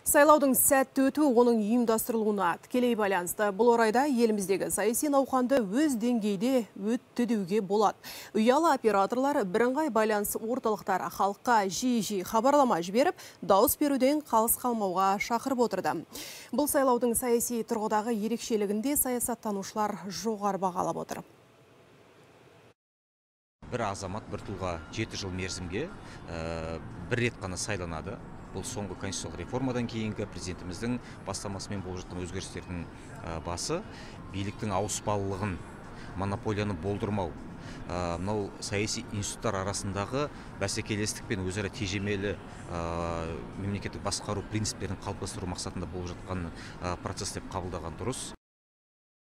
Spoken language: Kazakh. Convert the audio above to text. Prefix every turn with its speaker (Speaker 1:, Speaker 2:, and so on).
Speaker 1: Сайлаудың сәтті өтуі оның ұйымдастырылуына тікелей байланысты. Бұл орайда еліміздегі саяси науқанды өз деңгейде өтті деуге болады. Ұялы операторлар бірыңғай байланыс орталықтары халыққа жиі хабарлама жіберіп, дауыс беруден қалыс қалмауға шақырып отырды. Бұл сайлаудың саяси тұрғыдағы ерекшелігінде саясаттанушылар жоғары бағалап отыр.
Speaker 2: Бір азамат, бір тұлға 7 жыл мерзімге бір рет қана сайланады. Бұл соңғы конституциялық реформадан кейінгі президентіміздің бастамасымен болып жатқан өзгерістердің басы. Биліктің ауыспалылығын, монополияны болдырмау, мынау саяси институттар арасындағы бәсекелестік пен өзара тежемелі мемлекеттік басқару принциптерін қалыптастыру мақсатында болып жатқан процесс деп қабылдаған дұрыс.